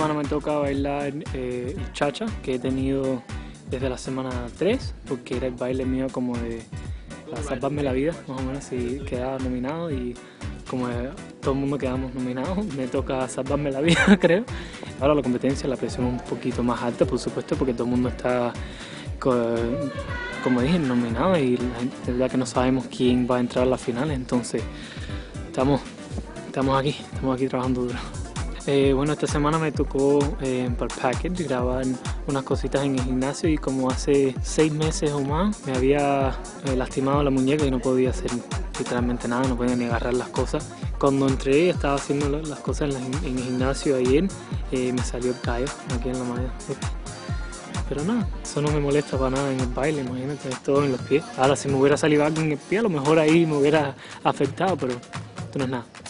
semana me toca bailar cha-cha, que he tenido desde la semana 3, porque era el baile mío como de salvarme la vida, más o menos, y quedaba nominado y como todo el mundo quedamos nominados, me toca salvarme la vida, creo. Ahora la competencia, la presión un poquito más alta, por supuesto, porque todo el mundo está, como dije, nominado y la gente, de verdad que no sabemos quién va a entrar a las finales, entonces estamos aquí trabajando duro. Bueno, esta semana me tocó para el package grabar unas cositas en el gimnasio y como hace 6 meses o más me había lastimado la muñeca y no podía hacer literalmente nada, no podía ni agarrar las cosas. Cuando entré y estaba haciendo las cosas en el gimnasio ayer, me salió el callo aquí en la mano. Pero nada, eso no me molesta para nada en el baile, imagínate, es todo en los pies. Ahora si me hubiera salido algo en el pie, a lo mejor ahí me hubiera afectado, pero esto no es nada.